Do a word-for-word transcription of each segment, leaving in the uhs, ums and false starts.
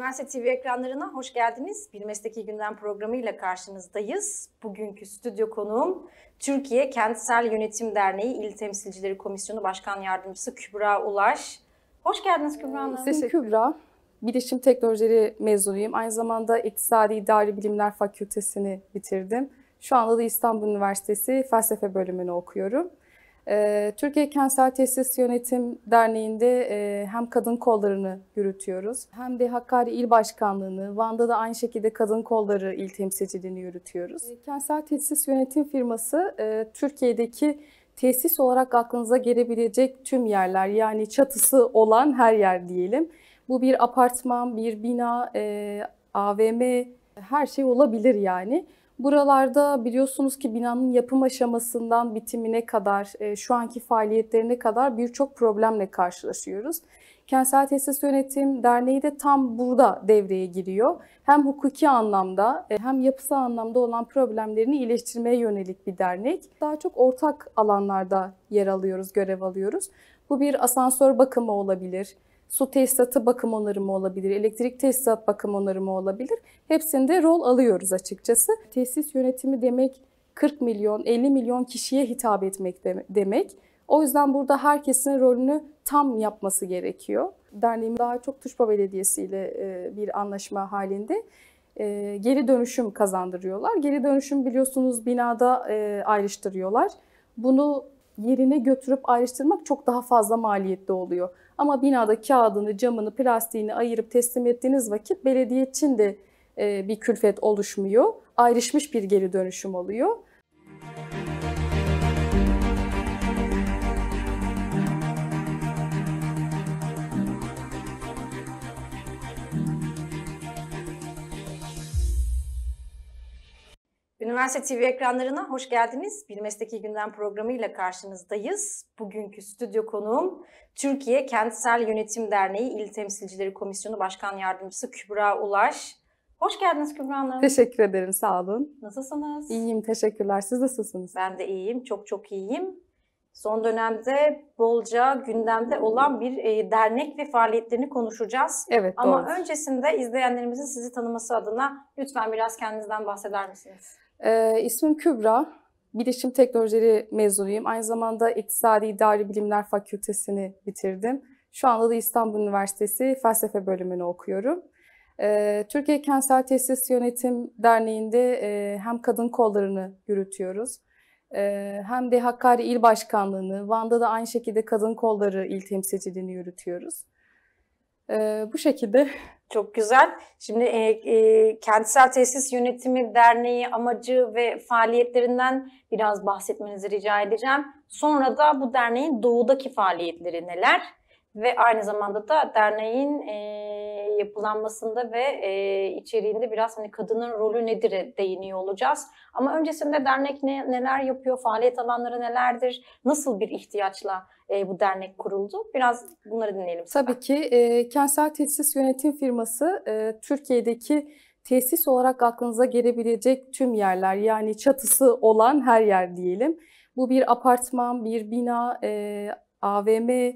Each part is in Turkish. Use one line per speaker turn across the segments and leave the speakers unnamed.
Üniversite T V ekranlarına hoş geldiniz. Bir Mesleki Gündem programıyla karşınızdayız. Bugünkü stüdyo konuğum Türkiye Kentsel Yönetim Derneği İl Temsilcileri Komisyonu Başkan Yardımcısı Kübra Ulaş. Hoş geldiniz Kübra Hanım.
İsmim Kübra. Bilişim Teknolojileri mezunuyum. Aynı zamanda İktisadi İdari Bilimler Fakültesini bitirdim. Şu anda da İstanbul Üniversitesi Felsefe bölümünü okuyorum. Türkiye Kentsel Tesis Yönetim Derneği'nde hem kadın kollarını yürütüyoruz, hem de Hakkari İl Başkanlığı'nı, Van'da da aynı şekilde kadın kolları il temsilciliğini yürütüyoruz. Kentsel Tesis Yönetim firması Türkiye'deki tesis olarak aklınıza gelebilecek tüm yerler, yani çatısı olan her yer diyelim. Bu bir apartman, bir bina, A V M, her şey olabilir yani. Buralarda biliyorsunuz ki binanın yapım aşamasından bitimine kadar, şu anki faaliyetlerine kadar birçok problemle karşılaşıyoruz. Kentsel Tesis Yönetim Derneği de tam burada devreye giriyor. Hem hukuki anlamda hem yapısal anlamda olan problemlerini iyileştirmeye yönelik bir dernek. Daha çok ortak alanlarda yer alıyoruz, görev alıyoruz. Bu bir asansör bakımı olabilir, su tesisatı bakım onarımı olabilir, elektrik tesisat bakım onarımı olabilir. Hepsinde rol alıyoruz açıkçası. Tesis yönetimi demek kırk milyon, elli milyon kişiye hitap etmek demek. O yüzden burada herkesin rolünü tam yapması gerekiyor. Derneğim daha çok Tuşba Belediyesi ile bir anlaşma halinde geri dönüşüm kazandırıyorlar. Geri dönüşüm biliyorsunuz binada ayrıştırıyorlar. Bunu yerine götürüp ayrıştırmak çok daha fazla maliyetli oluyor. Ama binada kağıdını, camını, plastiğini ayırıp teslim ettiğiniz vakit belediye için de bir külfet oluşmuyor. Ayrışmış bir geri dönüşüm oluyor.
Üniversite T V ekranlarına hoş geldiniz. Bir Mesleki Gündem programıyla karşınızdayız. Bugünkü stüdyo konuğum Türkiye Kentsel Yönetim Derneği İl Temsilcileri Komisyonu Başkan Yardımcısı Kübra Ulaş. Hoş geldiniz Kübra Hanım.
Teşekkür ederim, sağ olun.
Nasılsınız?
İyiyim, teşekkürler. Siz nasılsınız?
Ben de iyiyim, çok çok iyiyim. Son dönemde bolca gündemde olan bir e, dernek ve faaliyetlerini konuşacağız.
Evet,
Ama
doğru.
öncesinde izleyenlerimizin sizi tanıması adına lütfen biraz kendinizden bahseder misiniz?
Ee, ismim Kübra. Bilişim Teknolojileri mezunuyum. Aynı zamanda İktisadi İdari Bilimler Fakültesini bitirdim. Şu anda da İstanbul Üniversitesi Felsefe bölümünü okuyorum. Ee, Türkiye Kentsel Tesis Yönetim Derneği'nde e, hem kadın kollarını yürütüyoruz, e, hem de Hakkari İl Başkanlığı'nı, Van'da da aynı şekilde kadın kolları il temsilciliğini yürütüyoruz. E, bu şekilde.
Çok güzel. Şimdi e, e, Kentsel Tesis Yönetimi Derneği amacı ve faaliyetlerinden biraz bahsetmenizi rica edeceğim. Sonra da bu derneğin doğudaki faaliyetleri neler? Ve aynı zamanda da derneğin e, yapılanmasında ve e, içeriğinde biraz hani kadının rolü nedir değiniyor olacağız. Ama öncesinde dernek ne, neler yapıyor, faaliyet alanları nelerdir, nasıl bir ihtiyaçla e, bu dernek kuruldu? Biraz bunları dinleyelim.
Tabii ki e, Kentsel Tesis Yönetim firması e, Türkiye'deki tesis olarak aklınıza gelebilecek tüm yerler, yani çatısı olan her yer diyelim. Bu bir apartman, bir bina, e, A V M,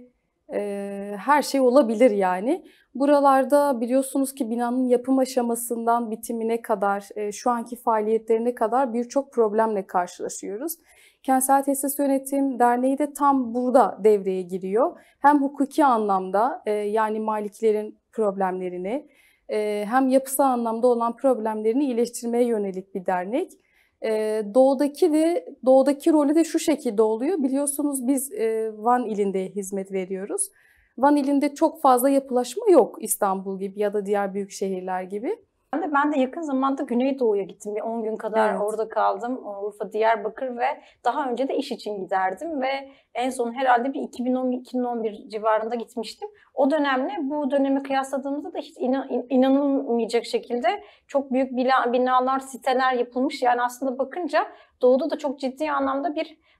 e, her şey olabilir yani. Buralarda biliyorsunuz ki binanın yapım aşamasından bitimine kadar, e, şu anki faaliyetlerine kadar birçok problemle karşılaşıyoruz. Kentsel Tesis Yönetim Derneği de tam burada devreye giriyor. Hem hukuki anlamda, e, yani maliklerin problemlerini, e, hem yapısal anlamda olan problemlerini iyileştirmeye yönelik bir dernek. E, doğudaki de doğudaki rolü de şu şekilde oluyor. Biliyorsunuz biz e, Van ilinde hizmet veriyoruz. Van ilinde çok fazla yapılaşma yok, İstanbul gibi ya da diğer büyük şehirler gibi.
Ben de, ben de yakın zamanda Güneydoğu'ya gittim. Bir on gün kadar
Evet.
orada kaldım. Urfa, Diyarbakır ve daha önce de iş için giderdim ve en son herhalde bir iki bin on iki bin on bir civarında gitmiştim. O dönemle bu dönemi kıyasladığımızda da hiç inan, inanılmayacak şekilde çok büyük bina, binalar, siteler yapılmış. Yani aslında bakınca Doğu'da da çok ciddi anlamda bir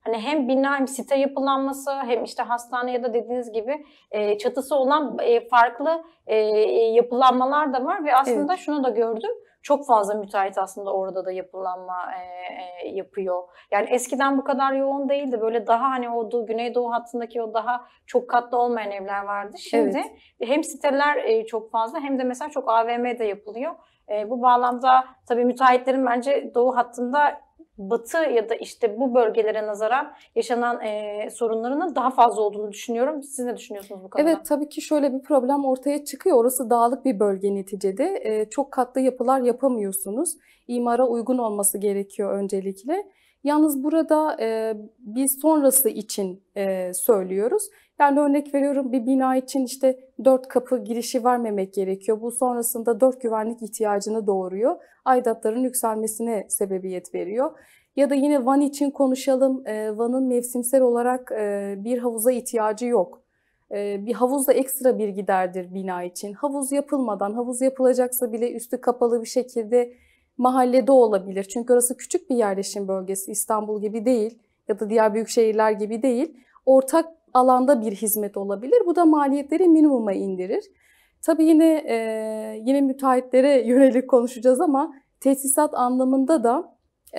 hani hem bina hem site yapılanması hem işte hastane ya da dediğiniz gibi e, çatısı olan e, farklı e, yapılanmalar da var ve aslında
Evet.
şunu da gördüm. Çok fazla müteahhit aslında orada da yapılanma e, e, yapıyor. Yani eskiden bu kadar yoğun değildi. Böyle daha hani o doğu, Güneydoğu hattındaki o daha çok katlı olmayan evler vardı. Şimdi
Evet.
hem siteler e, çok fazla hem de mesela çok A V M de yapılıyor. E, bu bağlamda tabii müteahhitlerin bence doğu hattında batı ya da işte bu bölgelere nazaran yaşanan e, sorunlarının daha fazla olduğunu düşünüyorum. Siz ne düşünüyorsunuz bu konuda?
Evet, tabii ki şöyle bir problem ortaya çıkıyor. Orası dağlık bir bölge neticede. Ee, çok katlı yapılar yapamıyorsunuz. İmara uygun olması gerekiyor öncelikle. Yalnız burada e, biz sonrası için e, söylüyoruz. Yani örnek veriyorum, bir bina için işte dört kapı girişi vermemek gerekiyor. Bu sonrasında dört güvenlik ihtiyacını doğuruyor. Aidatların yükselmesine sebebiyet veriyor. Ya da yine Van için konuşalım. E, Van'ın mevsimsel olarak e, bir havuza ihtiyacı yok. Bir havuz da ekstra bir giderdir bina için. Havuz yapılmadan, havuz yapılacaksa bile üstü kapalı bir şekilde mahallede olabilir. Çünkü orası küçük bir yerleşim bölgesi, İstanbul gibi değil ya da diğer büyük şehirler gibi değil. Ortak alanda bir hizmet olabilir. Bu da maliyetleri minimuma indirir. Tabii yine e, yine müteahhitlere yönelik konuşacağız ama tesisat anlamında da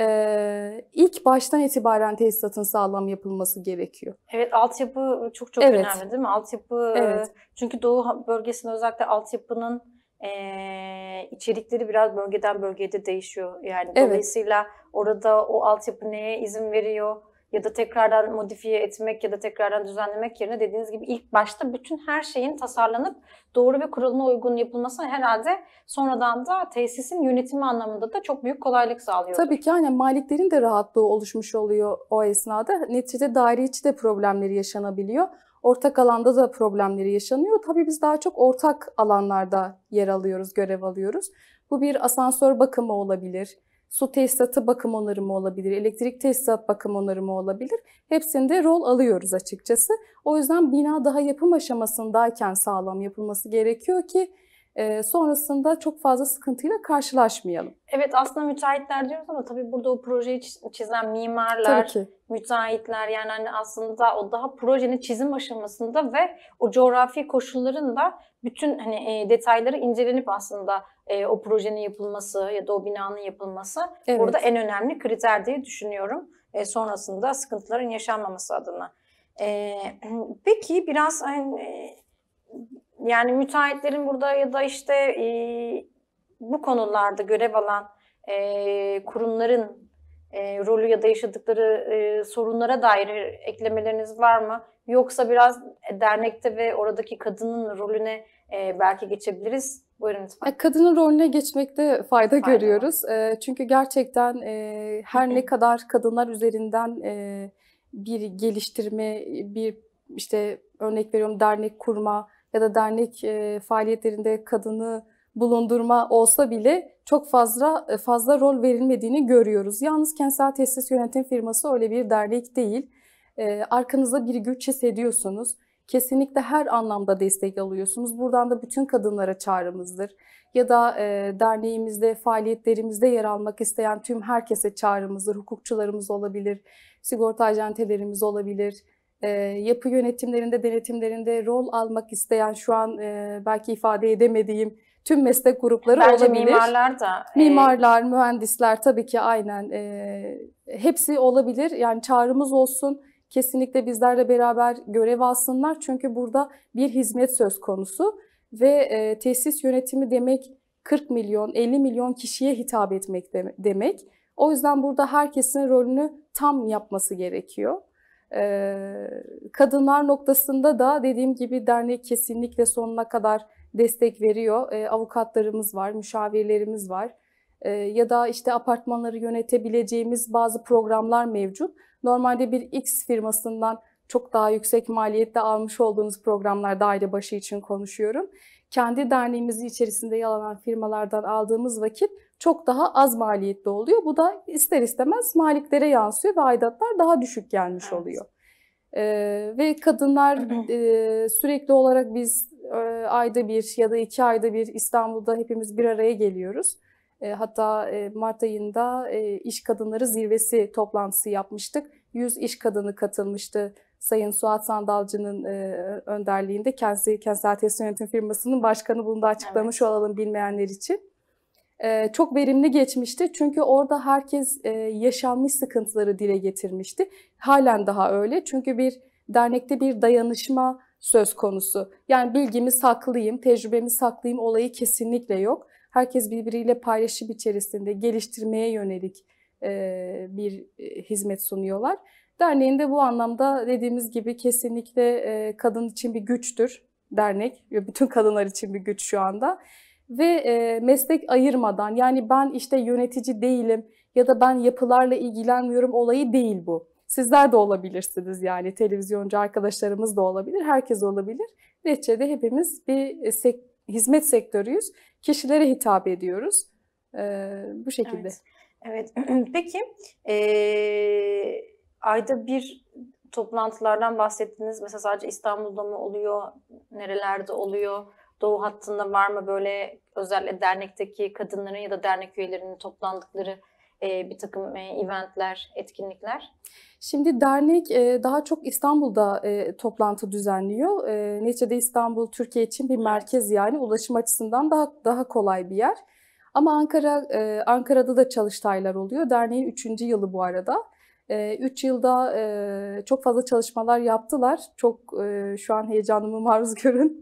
e, ilk baştan itibaren tesisatın sağlam yapılması gerekiyor.
Evet, altyapı çok çok
Evet.
önemli değil mi? Altyapı
Evet.
çünkü Doğu bölgesinde özellikle altyapının e, içerikleri biraz bölgeden bölgeye de değişiyor. Yani
Evet.
dolayısıyla orada o altyapı neye izin veriyor ya da tekrardan modifiye etmek ya da tekrardan düzenlemek yerine dediğiniz gibi ilk başta bütün her şeyin tasarlanıp doğru ve kuralına uygun yapılması herhalde sonradan da tesisin yönetimi anlamında da çok büyük kolaylık sağlıyor.
Tabii ki aynen, maliklerin de rahatlığı oluşmuş oluyor o esnada. Neticede daire içi de problemleri yaşanabiliyor. Ortak alanda da problemleri yaşanıyor. Tabii biz daha çok ortak alanlarda yer alıyoruz, görev alıyoruz. Bu bir asansör bakımı olabilir, su tesisatı bakım onarımı olabilir, elektrik tesisat bakım onarımı olabilir. Hepsinde rol alıyoruz açıkçası. O yüzden bina daha yapım aşamasındayken sağlam yapılması gerekiyor ki e, sonrasında çok fazla sıkıntıyla karşılaşmayalım.
Evet, aslında müteahhitler diyoruz ama tabii burada o projeyi çizen mimarlar,
Tabii ki.
müteahhitler, yani hani aslında o daha projenin çizim aşamasında ve o coğrafi koşulların da bütün hani e, detayları incelenip aslında e, o projenin yapılması ya da o binanın yapılması
Evet.
burada en önemli kriter diye düşünüyorum. E, sonrasında sıkıntıların yaşanmaması adına. E, peki biraz hani, yani müteahhitlerin burada ya da işte e, bu konularda görev alan e, kurumların e, rolü ya da yaşadıkları e, sorunlara dair eklemeleriniz var mı? Yoksa biraz dernekte ve oradaki kadının rolüne e, belki geçebiliriz. Buyurun lütfen.
Kadının rolüne geçmekte fayda,
Fayda
görüyoruz. E, çünkü gerçekten e, her ne kadar kadınlar üzerinden e, bir geliştirme, bir işte örnek veriyorum dernek kurma ya da dernek e, faaliyetlerinde kadını bulundurma olsa bile çok fazla fazla rol verilmediğini görüyoruz. Yalnız Kentsel Tesis Yönetim Firması öyle bir dernek değil. E, arkanızda bir güç hissediyorsunuz. Kesinlikle her anlamda destek alıyorsunuz. Buradan da bütün kadınlara çağrımızdır. Ya da e, derneğimizde, faaliyetlerimizde yer almak isteyen tüm herkese çağrımızdır. Hukukçularımız olabilir, sigorta acentelerimiz olabilir. E, yapı yönetimlerinde, denetimlerinde rol almak isteyen, şu an e, belki ifade edemediğim tüm meslek grupları
Bence
olabilir.
mimarlar da. E...
Mimarlar, mühendisler tabii ki aynen. E, hepsi olabilir. Yani çağrımız olsun. Kesinlikle bizlerle beraber görev alsınlar. Çünkü burada bir hizmet söz konusu ve e, tesis yönetimi demek kırk milyon, elli milyon kişiye hitap etmek de, demek. O yüzden burada herkesin rolünü tam yapması gerekiyor. E, kadınlar noktasında da dediğim gibi dernek kesinlikle sonuna kadar destek veriyor. E, avukatlarımız var, müşavirlerimiz var. E, ya da işte apartmanları yönetebileceğimiz bazı programlar mevcut. Normalde bir X firmasından çok daha yüksek maliyette almış olduğunuz programlar, daire başı için konuşuyorum. Kendi derneğimizin içerisinde yer alan firmalardan aldığımız vakit çok daha az maliyetli oluyor. Bu da ister istemez maliklere yansıyor ve aidatlar daha düşük gelmiş evet. oluyor. Ee, ve kadınlar e, sürekli olarak biz e, ayda bir ya da iki ayda bir İstanbul'da hepimiz bir araya geliyoruz. E, hatta e, Mart ayında e, İş Kadınları Zirvesi toplantısı yapmıştık. yüz iş kadını katılmıştı. Sayın Suat Sandalcı'nın e, önderliğinde kendisi kentsel tesis yönetim firmasının başkanı, bunu da açıklamış
Evet.
olalım bilmeyenler için. E, çok verimli geçmişti çünkü orada herkes e, yaşanmış sıkıntıları dile getirmişti. Halen daha öyle çünkü bir dernekte bir dayanışma söz konusu. Yani bilgimi saklayayım, tecrübemi saklayayım olayı kesinlikle yok. Herkes birbiriyle paylaşım içerisinde geliştirmeye yönelik e, bir e, hizmet sunuyorlar. Derneğin de bu anlamda dediğimiz gibi kesinlikle e, kadın için bir güçtür dernek. Bütün kadınlar için bir güç şu anda. Ve e, meslek ayırmadan, yani ben işte yönetici değilim ya da ben yapılarla ilgilenmiyorum olayı değil bu. Sizler de olabilirsiniz, yani televizyoncu arkadaşlarımız da olabilir, herkes olabilir. Neticede hepimiz bir sek hizmet sektörüyüz. Kişilere hitap ediyoruz. Ee, bu şekilde.
Evet. Evet. Peki ee, ayda bir toplantılardan bahsettiniz. Mesela sadece İstanbul'da mı oluyor? Nerelerde oluyor? Doğu hattında var mı böyle özellikle dernekteki kadınların ya da dernek üyelerinin toplandıkları e, bir takım e, eventler, etkinlikler?
Şimdi dernek e, daha çok İstanbul'da e, toplantı düzenliyor. E, neticede İstanbul Türkiye için bir merkez, yani ulaşım açısından daha daha kolay bir yer. Ama Ankara e, Ankara'da da çalıştaylar oluyor. Derneğin üçüncü yılı bu arada. Üç yılda e, çok fazla çalışmalar yaptılar. Çok e, şu an heyecanımı maruz görün.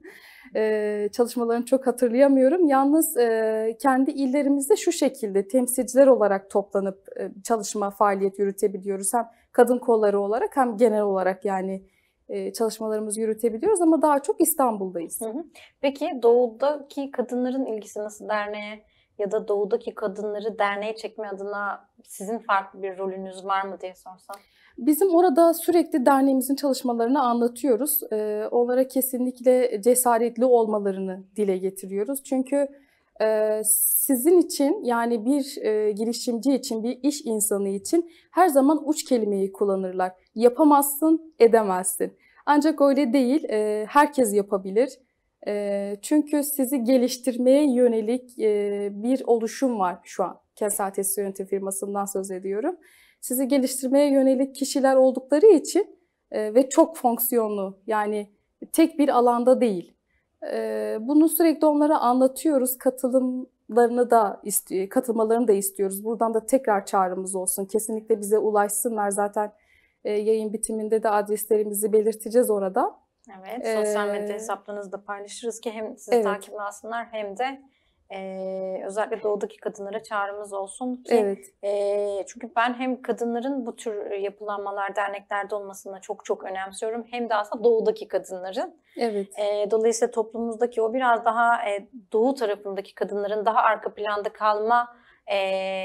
E, çalışmalarını çok hatırlayamıyorum. Yalnız e, kendi illerimizde şu şekilde temsilciler olarak toplanıp e, çalışma, faaliyet yürütebiliyoruz. Hem kadın kolları olarak hem genel olarak, yani e, çalışmalarımızı yürütebiliyoruz ama daha çok İstanbul'dayız.
Hı hı. Peki doğudaki kadınların ilgisi nasıl derneğe ya da doğudaki kadınları derneğe çekme adına sizin farklı bir rolünüz var mı diye sorsam?
Bizim orada sürekli derneğimizin çalışmalarını anlatıyoruz. Ee, onlara kesinlikle cesaretli olmalarını dile getiriyoruz. Çünkü e, sizin için, yani bir e, girişimci için, bir iş insanı için her zaman uç kelimeyi kullanırlar. Yapamazsın, edemezsin. Ancak öyle değil, e, herkes yapabilir. E, çünkü sizi geliştirmeye yönelik e, bir oluşum var şu an. Kentsel tesis yönetim firmasından söz ediyorum. Sizi geliştirmeye yönelik kişiler oldukları için e, ve çok fonksiyonlu, yani tek bir alanda değil. E, bunu sürekli onlara anlatıyoruz. Katılımlarını da istiyor, katılmalarını da istiyoruz. Buradan da tekrar çağrımız olsun. Kesinlikle bize ulaşsınlar. Zaten e, yayın bitiminde de adreslerimizi belirteceğiz orada.
Evet, sosyal medya hesaplarınızı da paylaşırız ki hem sizi
Evet.
takip alsınlar hem de Ee, özellikle doğudaki kadınlara çağrımız olsun ki
Evet.
e, çünkü ben hem kadınların bu tür yapılanmalar, derneklerde olmasını çok çok önemsiyorum, hem de aslında doğudaki kadınların.
Evet.
E, dolayısıyla toplumumuzdaki o biraz daha e, doğu tarafındaki kadınların daha arka planda kalma e,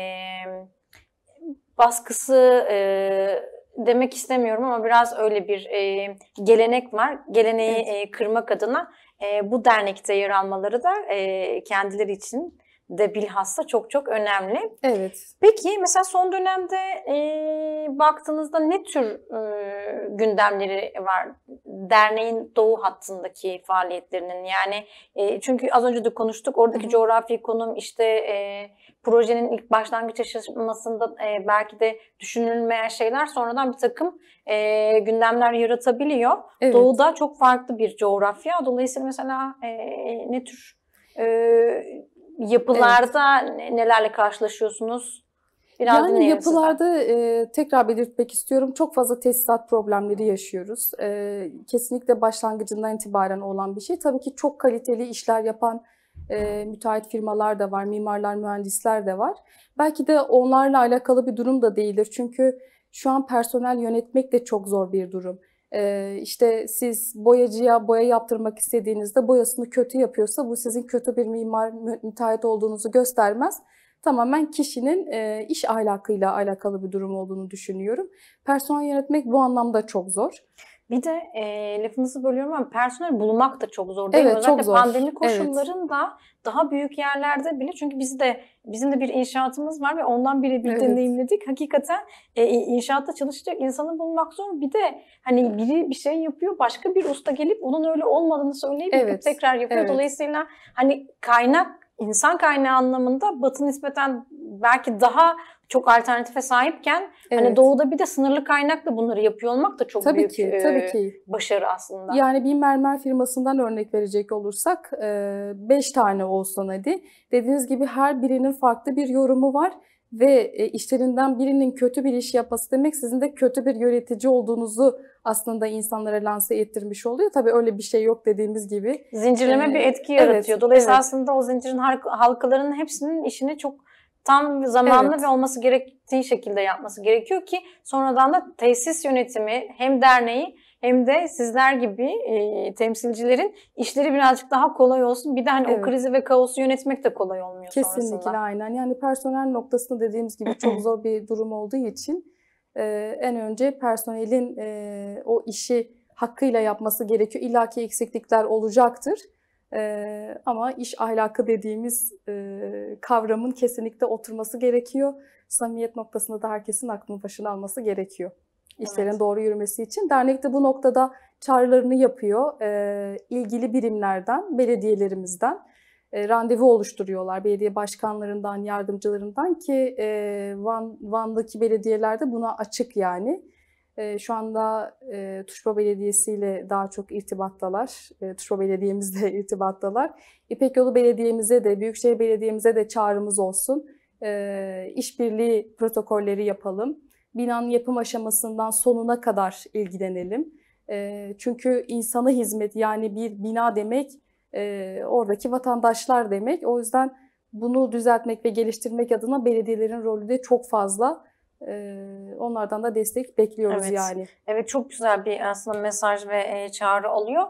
baskısı e, demek istemiyorum ama biraz öyle bir e, gelenek var. Geleneği
Evet.
e, kırmak adına e, bu dernekte yer almaları da e, kendileri için de bilhassa çok çok önemli.
Evet.
Peki mesela son dönemde e, baktığınızda ne tür e, gündemleri var derneğin doğu hattındaki faaliyetlerinin? Yani e, çünkü az önce de konuştuk, oradaki
Hı hı.
coğrafi konum, işte e, projenin ilk başlangıç aşamasında e, belki de düşünülmeyen şeyler sonradan bir takım e, gündemler yaratabiliyor.
Evet.
Doğuda çok farklı bir coğrafya. Dolayısıyla mesela e, ne tür e, yapılarda evet. nelerle karşılaşıyorsunuz? Biraz
yani yapılarda
e,
tekrar belirtmek istiyorum. Çok fazla tesisat problemleri yaşıyoruz. E, kesinlikle başlangıcından itibaren olan bir şey. Tabii ki çok kaliteli işler yapan e, müteahhit firmalar da var, mimarlar, mühendisler de var. Belki de onlarla alakalı bir durum da değildir. Çünkü şu an personel yönetmek de çok zor bir durum. E, işte siz boyacıya boya yaptırmak istediğinizde boyasını kötü yapıyorsa bu sizin kötü bir mimar, müteahhit olduğunuzu göstermez. Tamamen kişinin e, iş ahlakıyla alakalı bir durum olduğunu düşünüyorum. Personel yönetmek bu anlamda çok zor.
Bir de e, lafınızı bölüyorum ama personel bulmak da çok zor değil
evet,
mi? Özellikle
çok zor.
pandemi koşullarında
evet.
daha büyük yerlerde bile, çünkü biz de bizim de bir inşaatımız var ve ondan biri bir
evet.
deneyimledik. Hakikaten e, inşaatta çalışacak insanı bulmak zor. Bir de hani biri bir şey yapıyor, başka bir usta gelip onun öyle olmadığını söyleyip
evet.
tekrar yapıyor.
Evet.
Dolayısıyla hani kaynak, İnsan kaynağı anlamında Batı nispeten belki daha çok alternatife sahipken
Evet.
hani doğuda bir de sınırlı kaynakla bunları yapıyor olmak da çok
Tabii
büyük
ki,
e,
tabii ki.
başarı aslında.
Yani bir mermer firmasından örnek verecek olursak beş tane olsun hadi. Dediğiniz gibi her birinin farklı bir yorumu var ve işlerinden birinin kötü bir iş yapması demek sizin de kötü bir yönetici olduğunuzu aslında insanlara lanse ettirmiş oluyor. Tabii öyle bir şey yok dediğimiz gibi.
Zincirleme
Ee,
bir etki
evet,
yaratıyor. Dolayısıyla
evet.
aslında o zincirin halkalarının hepsinin işini çok tam zamanlı
Evet.
ve olması gerektiği şekilde yapması gerekiyor ki sonradan da tesis yönetimi hem derneği hem de sizler gibi e, temsilcilerin işleri birazcık daha kolay olsun. Bir de hani
Evet.
o krizi ve kaosu yönetmek de kolay olmuyor
Kesinlikle
sonrasında.
aynen. Yani personel noktasında dediğimiz gibi çok zor bir durum olduğu için e, en önce personelin e, o işi hakkıyla yapması gerekiyor. İlla ki eksiklikler olacaktır. E, ama iş ahlakı dediğimiz e, kavramın kesinlikle oturması gerekiyor. Samimiyet noktasında da herkesin aklını başına alması gerekiyor. İşlerin
Evet.
doğru yürümesi için. Dernek de bu noktada çağrılarını yapıyor. E, ilgili birimlerden, belediyelerimizden e, randevu oluşturuyorlar. Belediye başkanlarından, yardımcılarından ki e, Van, Van'daki belediyeler de buna açık yani. E, şu anda e, Tuşba Belediyesi ile daha çok irtibattalar. E, Tuşba Belediye'mizle irtibattalar. İpekyolu Belediye'mize de, Büyükşehir Belediye'mize de çağrımız olsun. E, işbirliği protokolleri yapalım. Binanın yapım aşamasından sonuna kadar ilgilenelim. E, çünkü insana hizmet, yani bir bina demek e, oradaki vatandaşlar demek. O yüzden bunu düzeltmek ve geliştirmek adına belediyelerin rolü de çok fazla. Ee, onlardan da destek bekliyoruz
Evet.
yani.
Evet, çok güzel bir aslında mesaj ve e, çağrı oluyor.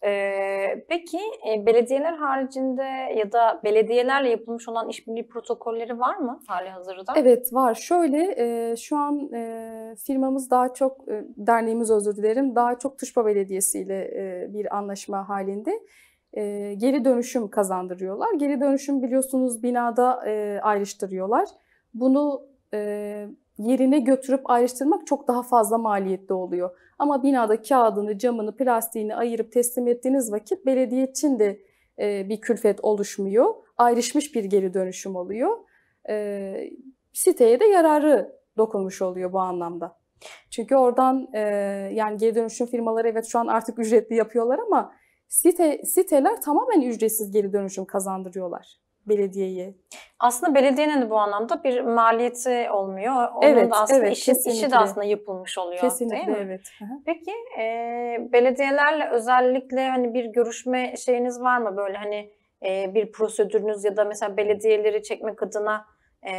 Ee, peki e, belediyeler haricinde ya da belediyelerle yapılmış olan işbirliği protokolleri var mı halihazırda?
Evet var. Şöyle e, şu an e, firmamız daha çok, e, derneğimiz özür dilerim, daha çok Tuşba Belediyesi ile e, bir anlaşma halinde. E, geri dönüşüm kazandırıyorlar. Geri dönüşüm biliyorsunuz binada e, ayrıştırıyorlar. Bunu e, yerine götürüp ayrıştırmak çok daha fazla maliyetli oluyor. Ama binada kağıdını, camını, plastiğini ayırıp teslim ettiğiniz vakit belediye için de e, bir külfet oluşmuyor. Ayrışmış bir geri dönüşüm oluyor. E, siteye de yararı dokunmuş oluyor bu anlamda. Çünkü oradan e, yani geri dönüşüm firmaları evet şu an artık ücretli yapıyorlar ama site siteler tamamen ücretsiz geri dönüşüm kazandırıyorlar belediyeye.
Aslında belediyenin de bu anlamda bir maliyeti olmuyor. Onun
Evet,
da aslında
evet,
işi, işi de
kesinlikle.
aslında yapılmış oluyor,
Kesinlikle
değil mi?
evet. Hı hı.
Peki e, belediyelerle özellikle hani bir görüşme şeyiniz var mı, böyle hani e, bir prosedürünüz ya da mesela belediyeleri çekmek adına e,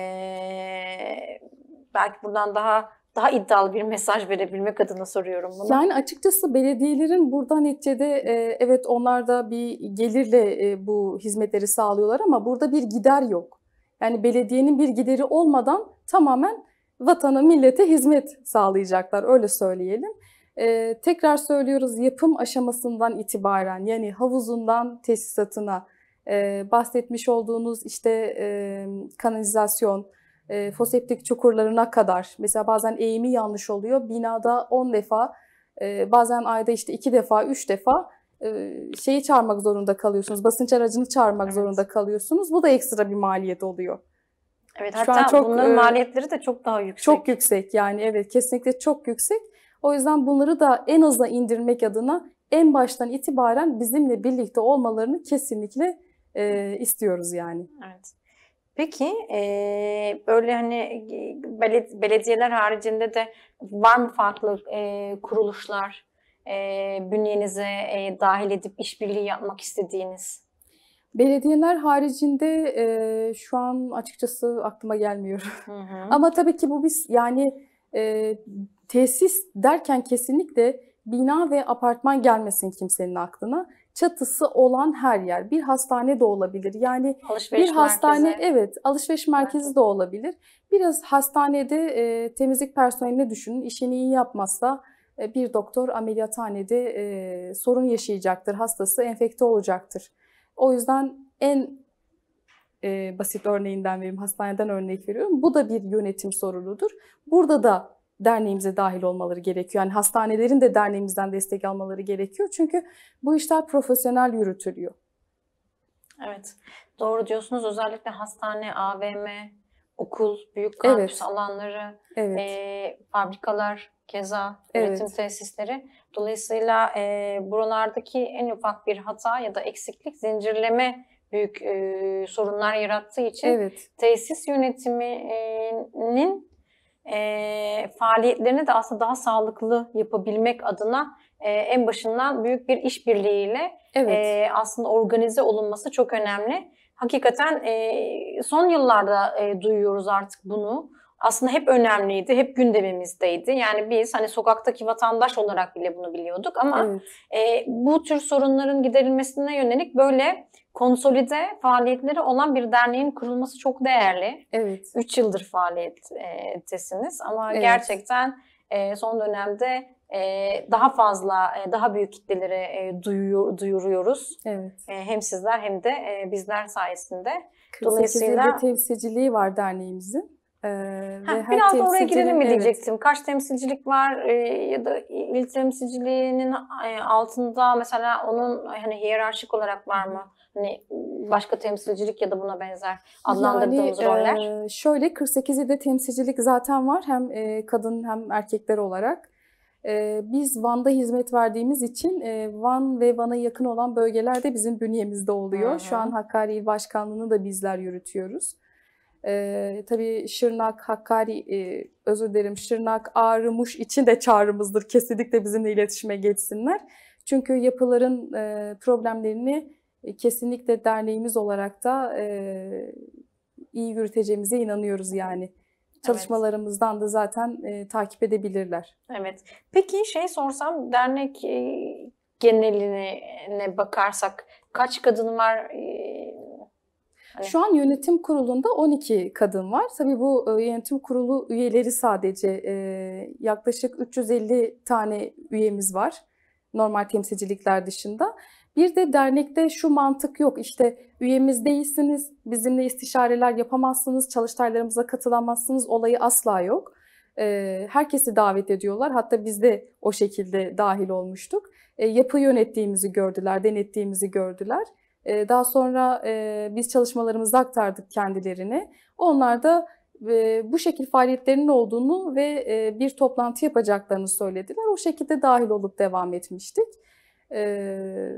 belki buradan daha daha iddialı bir mesaj verebilmek adına soruyorum bunu.
Yani açıkçası belediyelerin buradan neticede e, evet onlar da bir gelirle e, bu hizmetleri sağlıyorlar ama burada bir gider yok. Yani belediyenin bir gideri olmadan tamamen vatana, millete hizmet sağlayacaklar, öyle söyleyelim. E, tekrar söylüyoruz, yapım aşamasından itibaren yani havuzundan tesisatına, e, bahsetmiş olduğunuz işte e, kanalizasyon, E, foseptik çukurlarına kadar. Mesela bazen eğimi yanlış oluyor. Binada on defa, e, bazen ayda işte iki defa, üç defa e, şeyi çağırmak zorunda kalıyorsunuz. Basınç aracını çağırmak
Evet.
zorunda kalıyorsunuz. Bu da ekstra bir maliyet oluyor.
Evet,
Şu
hatta
an çok,
bunların
e,
maliyetleri de çok daha yüksek.
Çok yüksek yani evet kesinlikle çok yüksek. O yüzden bunları da en aza indirmek adına en baştan itibaren bizimle birlikte olmalarını kesinlikle e, istiyoruz yani.
Evet. Peki e, böyle hani beled- belediyeler haricinde de var mı farklı e, kuruluşlar e, bünyenize e, dahil edip işbirliği yapmak istediğiniz?
Belediyeler haricinde e, şu an açıkçası aklıma gelmiyor.
Hı hı.
Ama tabii ki bu biz yani e, tesis derken kesinlikle bina ve apartman gelmesin kimsenin aklına. Çatısı olan her yer. Bir hastane de olabilir. Yani
Alışveriş
bir hastane
merkezi.
evet alışveriş merkezi de olabilir. Biraz hastanede e, temizlik personelini düşünün. İşini iyi yapmazsa e, bir doktor ameliyathanede e, sorun yaşayacaktır. Hastası enfekte olacaktır. O yüzden en e, basit örneğinden vereyim, hastaneden örnek veriyorum. Bu da bir yönetim sorunudur. Burada da derneğimize dahil olmaları gerekiyor. Yani hastanelerin de derneğimizden destek almaları gerekiyor. Çünkü bu işler profesyonel yürütülüyor.
Evet, doğru diyorsunuz. Özellikle hastane, A V M okul, büyük kampüs
Evet.
alanları,
Evet.
e, fabrikalar, keza
Evet.
üretim tesisleri. Dolayısıyla e, buralardaki en ufak bir hata ya da eksiklik zincirleme büyük e, sorunlar yarattığı için
Evet.
tesis yönetiminin e, faaliyetlerini de aslında daha sağlıklı yapabilmek adına e, en başından büyük bir işbirliğiyle
Evet.
e, aslında organize olunması çok önemli. Hakikaten e, son yıllarda e, duyuyoruz artık bunu. Aslında hep önemliydi, hep gündemimizdeydi. Yani biz hani sokaktaki vatandaş olarak bile bunu biliyorduk ama
Evet.
e, bu tür sorunların giderilmesine yönelik böyle konsolide faaliyetleri olan bir derneğin kurulması çok değerli.
Evet.
Üç yıldır faaliyettesiniz ama
Evet.
gerçekten e, son dönemde e, daha fazla, e, daha büyük kitlelere e, duyuyor, duyuruyoruz.
Evet.
E, hem sizler hem de e, bizler sayesinde.
kırk sekiz ilde
Dolayısıyla
temsilciliği var derneğimizin. Ee,
Heh,
ve her
biraz da oraya girelim mi
temsilcinin, evet.
diyecektim. Kaç temsilcilik var e, ya da il temsilciliğinin e, altında mesela onun hani hiyerarşik olarak var mı? Hani başka temsilcilik ya da buna benzer adlandırdığımız
Yani
roller.
e, şöyle kırk sekiz ilde temsilcilik zaten var. Hem e, kadın hem erkekler olarak. E, biz Van'da hizmet verdiğimiz için e, Van ve Van'a yakın olan bölgelerde bizim bünyemizde oluyor.
Hı hı.
Şu an Hakkari İl Başkanlığı'nı da bizler yürütüyoruz. Ee, tabii Şırnak, Hakkari, e, özür dilerim Şırnak, Ağrı, Muş için de çağrımızdır. Kesinlikle bizimle iletişime geçsinler. Çünkü yapıların e, problemlerini e, kesinlikle derneğimiz olarak da e, iyi yürüteceğimize inanıyoruz yani. Çalışmalarımızdan da zaten e, takip edebilirler.
Evet. Peki şey sorsam dernek e, geneline bakarsak kaç kadın var? E, Hani...
Şu an yönetim kurulunda on iki kadın var. Tabii bu e, yönetim kurulu üyeleri sadece e, yaklaşık üç yüz elli tane üyemiz var. Normal temsilcilikler dışında. Bir de dernekte şu mantık yok. İşte üyemiz değilsiniz, bizimle istişareler yapamazsınız, çalıştaylarımıza katılamazsınız olayı asla yok. E, herkesi davet ediyorlar. Hatta biz de o şekilde dahil olmuştuk. E, yapı yönettiğimizi gördüler, denettiğimizi gördüler. Daha sonra e, biz çalışmalarımızı aktardık kendilerine. Onlar da e, bu şekil faaliyetlerinin olduğunu ve e, bir toplantı yapacaklarını söylediler. O şekilde dahil olup devam etmiştik. E,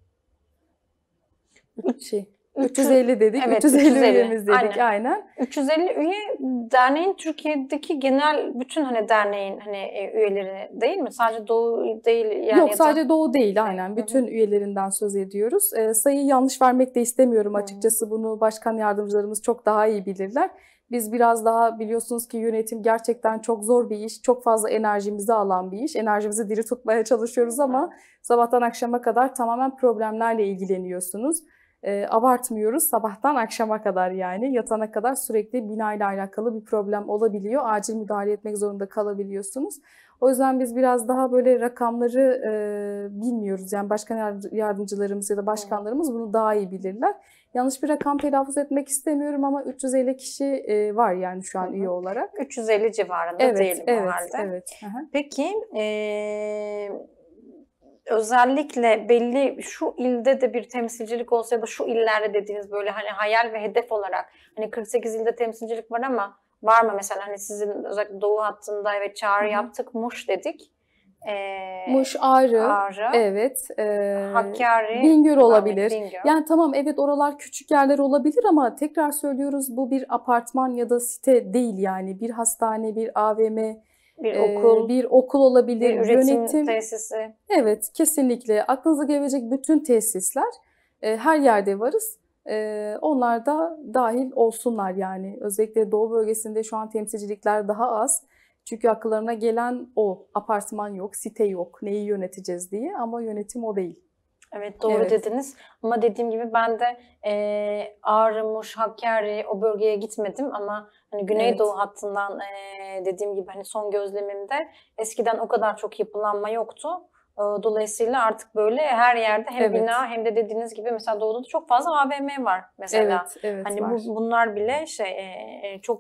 şey, üç yüz elli dedik,
evet,
üç yüz elli,
üç yüz elli
üyemiz dedik
aynen.
aynen.
üç yüz elli üye derneğin Türkiye'deki genel bütün hani derneğin hani üyeleri değil mi? Sadece Doğu değil yani.
Yok
ya
sadece
da...
Doğu değil aynen. Bütün Hı-hı. üyelerinden söz ediyoruz. E, sayıyı yanlış vermek de istemiyorum Hı-hı. açıkçası. Bunu başkan yardımcılarımız çok daha iyi bilirler. Biz biraz daha biliyorsunuz ki yönetim gerçekten çok zor bir iş. Çok fazla enerjimizi alan bir iş. Enerjimizi diri tutmaya çalışıyoruz ama Hı-hı. sabahtan akşama kadar tamamen problemlerle ilgileniyorsunuz. E, abartmıyoruz. Sabahtan akşama kadar yani yatana kadar sürekli binayla alakalı bir problem olabiliyor. Acil müdahale etmek zorunda kalabiliyorsunuz. O yüzden biz biraz daha böyle rakamları e, bilmiyoruz. Yani başkan yardımcılarımız ya da başkanlarımız bunu daha iyi bilirler. Yanlış bir rakam telaffuz etmek istemiyorum ama üç yüz elli kişi e, var yani şu an Hı-hı. üye olarak.
üç yüz elli civarında
evet,
diyelim
evet,
o halde.
Evet, evet.
Peki e, özellikle belli şu ilde de bir temsilcilik olsa ya da şu illerde dediğiniz böyle hani hayal ve hedef olarak hani kırk sekiz ilde temsilcilik var ama var mı mesela hani sizin özellikle Doğu hattında evet çağrı Hı-hı. yaptık, Muş dedik.
Ee, Muş, Ağrı, Ağrı evet, e,
Hakkari,
Bingöl olabilir.
Bingöl.
Yani tamam evet oralar küçük yerler olabilir ama tekrar söylüyoruz bu bir apartman ya da site değil yani bir hastane, bir A V M,
bir e, okul,
bir okul olabilir,
bir üretim
yönetim
tesisi.
Evet kesinlikle aklınıza gelebilecek bütün tesisler e, her yerde varız. E, onlar da dahil olsunlar yani özellikle Doğu bölgesinde şu an temsilcilikler daha az. Çünkü akıllarına gelen o, apartman yok, site yok, neyi yöneteceğiz diye ama yönetim o değil.
Evet doğru
evet.
dediniz ama dediğim gibi ben de e, Ağrı, Muş, Hakkari o bölgeye gitmedim ama hani Güneydoğu evet. hattından e, dediğim gibi hani son gözlemimde eskiden o kadar çok yapılanma yoktu. E, dolayısıyla artık böyle her yerde hem evet. bina hem de dediğiniz gibi mesela Doğu'da da çok fazla A V M var mesela.
Evet, evet,
hani
var.
bu, bunlar bile şey e, çok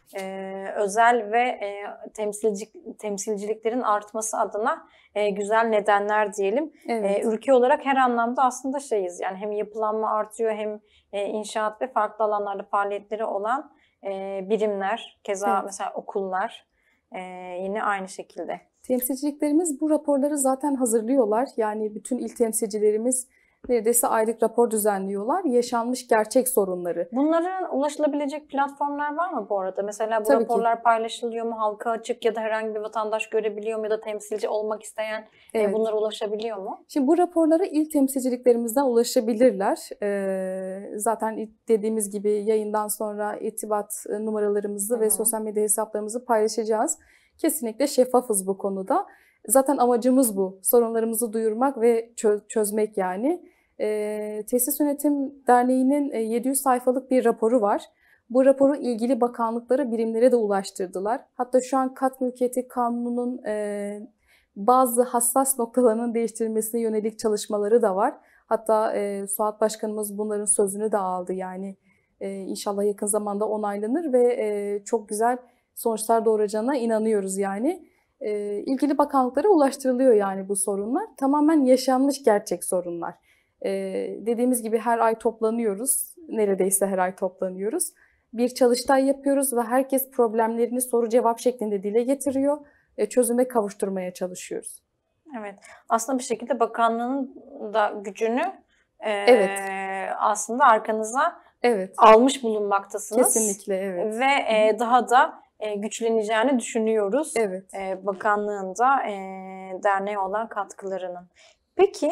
e, özel ve e, temsilci, temsilciliklerin artması adına e, güzel nedenler diyelim.
Evet.
E, ülke olarak her anlamda aslında şeyiz. Yani hem yapılanma artıyor hem e, inşaat ve farklı alanlarda faaliyetleri olan e, birimler, keza
Evet.
mesela okullar e, yine aynı şekilde.
Temsilciliklerimiz bu raporları zaten hazırlıyorlar. Yani bütün il temsilcilerimiz neredeyse aylık rapor düzenliyorlar. Yaşanmış gerçek sorunları.
Bunların ulaşılabilecek platformlar var mı bu arada? Mesela bu
Tabii ki.
raporlar paylaşılıyor mu? Halka açık ya da herhangi bir vatandaş görebiliyor mu? Ya da temsilci olmak isteyen
Evet.
e, bunlara ulaşabiliyor mu?
Şimdi bu raporlara il temsilciliklerimizden ulaşabilirler. Ee, zaten dediğimiz gibi yayından sonra irtibat numaralarımızı
Hı
ve
hı.
sosyal medya hesaplarımızı paylaşacağız. Kesinlikle şeffafız bu konuda. Zaten amacımız bu. Sorunlarımızı duyurmak ve çö- çözmek yani. Ee, Tesis Yönetim Derneği'nin yedi yüz sayfalık bir raporu var. Bu raporu ilgili bakanlıklara, birimlere de ulaştırdılar. Hatta şu an Kat Mülkiyeti Kanunu'nun e, bazı hassas noktalarının değiştirilmesine yönelik çalışmaları da var. Hatta e, Suat Başkanımız bunların sözünü de aldı. Yani e, inşallah yakın zamanda onaylanır ve e, çok güzel sonuçlar doğuracağına inanıyoruz yani. E, ilgili bakanlıklara ulaştırılıyor yani bu sorunlar. Tamamen yaşanmış gerçek sorunlar. E, dediğimiz gibi her ay toplanıyoruz. Neredeyse her ay toplanıyoruz. Bir çalıştay yapıyoruz ve herkes problemlerini soru cevap şeklinde dile getiriyor. Çözüme kavuşturmaya çalışıyoruz.
Evet. Aslında bir şekilde bakanlığın da gücünü e,
Evet.
aslında arkanıza
Evet.
almış bulunmaktasınız.
Kesinlikle evet.
Ve e, daha da e, güçleneceğini düşünüyoruz.
Evet.
E, bakanlığın da e, derneğe olan katkılarının. Peki,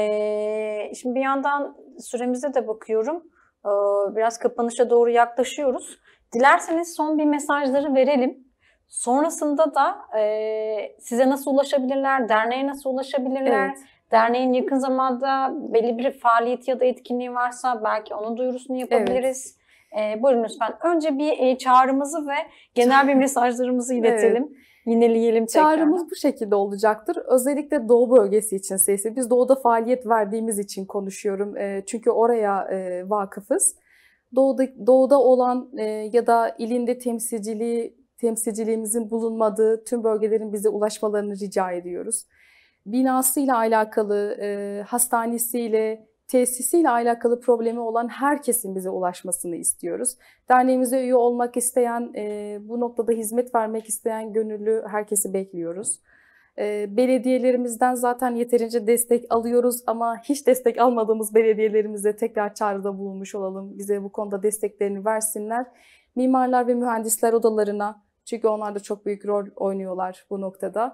e, şimdi bir yandan süremize de bakıyorum. E, biraz kapanışa doğru yaklaşıyoruz. Dilerseniz son bir mesajları verelim. Sonrasında da e, size nasıl ulaşabilirler, derneğe nasıl ulaşabilirler?
Evet.
Derneğin yakın zamanda belli bir faaliyeti ya da etkinliği varsa belki onun duyurusunu yapabiliriz. Evet. E, buyurun lütfen. Önce bir e, çağrımızı ve genel bir mesajlarımızı iletelim. Evet. Yineleyelim tekrar.
Çağrımız bu şekilde olacaktır. Özellikle Doğu bölgesi için sesi. Biz Doğu'da faaliyet verdiğimiz için konuşuyorum. E, çünkü oraya e, vakıfız. Doğu'da, Doğu'da olan e, ya da ilinde temsilciliği temsilciliğimizin bulunmadığı tüm bölgelerin bize ulaşmalarını rica ediyoruz. Binasıyla alakalı, e, hastanesiyle, tesisiyle alakalı problemi olan herkesin bize ulaşmasını istiyoruz. Derneğimize üye olmak isteyen, e, bu noktada hizmet vermek isteyen gönüllü herkesi bekliyoruz. E, belediyelerimizden zaten yeterince destek alıyoruz ama hiç destek almadığımız belediyelerimize tekrar çağrıda bulunmuş olalım. Bize bu konuda desteklerini versinler. Mimarlar ve mühendisler odalarına, çünkü onlar da çok büyük rol oynuyorlar bu noktada.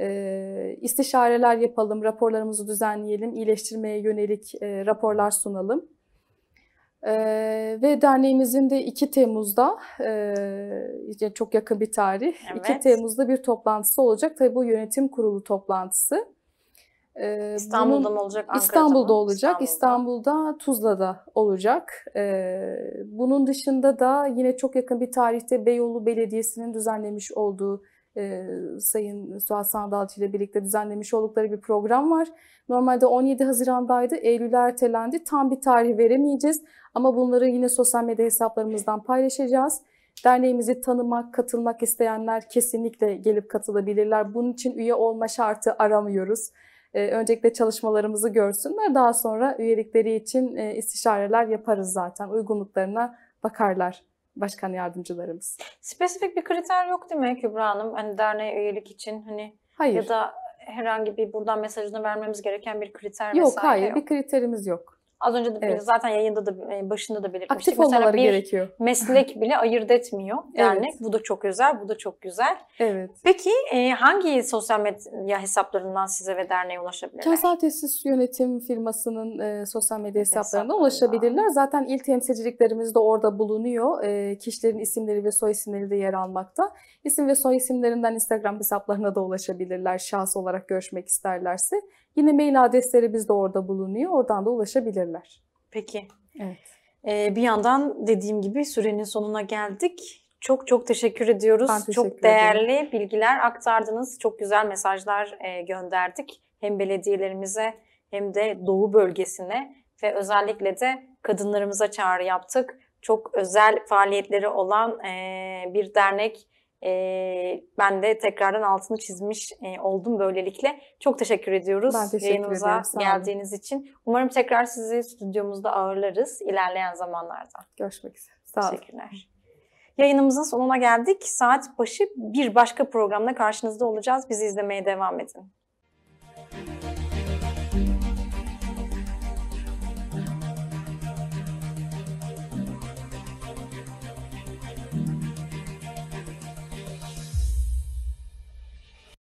E, istişareler yapalım, raporlarımızı düzenleyelim, iyileştirmeye yönelik e, raporlar sunalım. E, ve derneğimizin de iki Temmuz'da, e, çok yakın bir tarih, evet. iki Temmuz'da bir toplantısı olacak. Tabii bu yönetim kurulu toplantısı. E,
İstanbul'da bunun, mı olacak? Ankara'da
İstanbul'da
mı?
olacak, İstanbul'da. İstanbul'da, Tuzla'da olacak. E, bunun dışında da yine çok yakın bir tarihte Beyoğlu Belediyesi'nin düzenlemiş olduğu, E, Sayın Suat Sandalcı ile birlikte düzenlemiş oldukları bir program var. Normalde on yedi Haziran'daydı, Eylül'e ertelendi. Tam bir tarih veremeyeceğiz ama bunları yine sosyal medya hesaplarımızdan paylaşacağız. Derneğimizi tanımak, katılmak isteyenler kesinlikle gelip katılabilirler. Bunun için üye olma şartı aramıyoruz. E, öncelikle çalışmalarımızı görsünler, daha sonra üyelikleri için e, istişareler yaparız zaten. Uygunluklarına bakarlar başkan yardımcılarımız.
Spesifik bir kriter yok değil mi Kübra Hanım? Hani derneğe üyelik için hani
hayır.
Ya da herhangi bir buradan mesajını vermemiz gereken bir kriter
yok,
vesaire
hayır,
yok.
Bir kriterimiz yok.
Az önce de
evet.
zaten yayında da başında da belirtmiştik.
Aktif olmaları
Mesela bir
gerekiyor.
meslek bile ayırt etmiyor dernek.
Evet.
Bu da çok özel, bu da çok güzel.
Evet.
Peki e, hangi sosyal medya hesaplarından size ve derneğe ulaşabilirler?
Kentsel Tesis Yönetim firmasının e, sosyal medya hesaplarına ulaşabilirler. Zaten il temsilciliklerimiz de orada bulunuyor. E, kişilerin isimleri ve soy isimleri de yer almakta. İsim ve soy isimlerinden Instagram hesaplarına da ulaşabilirler şahıs olarak görüşmek isterlerse. Yine mail adresleri bizde orada bulunuyor. Oradan da ulaşabilirler.
Peki.
Evet.
Ee, bir yandan dediğim gibi sürenin sonuna geldik. Çok çok teşekkür ediyoruz.
Ben teşekkür
çok değerli
ederim.
bilgiler aktardınız. Çok güzel mesajlar e, gönderdik. Hem belediyelerimize hem de Doğu bölgesine ve özellikle de kadınlarımıza çağrı yaptık. çok özel faaliyetleri olan e, bir dernek. E, ben de tekrardan altını çizmiş e, oldum böylelikle. Çok teşekkür ediyoruz
Ben teşekkür
yayınımıza
ederim. Sağ olun.
geldiğiniz için. Umarım tekrar sizi stüdyomuzda ağırlarız ilerleyen zamanlarda.
Görüşmek üzere. Sağ olun.
Teşekkürler. Yayınımızın sonuna geldik. Saat başı bir başka programda karşınızda olacağız. Bizi izlemeye devam edin.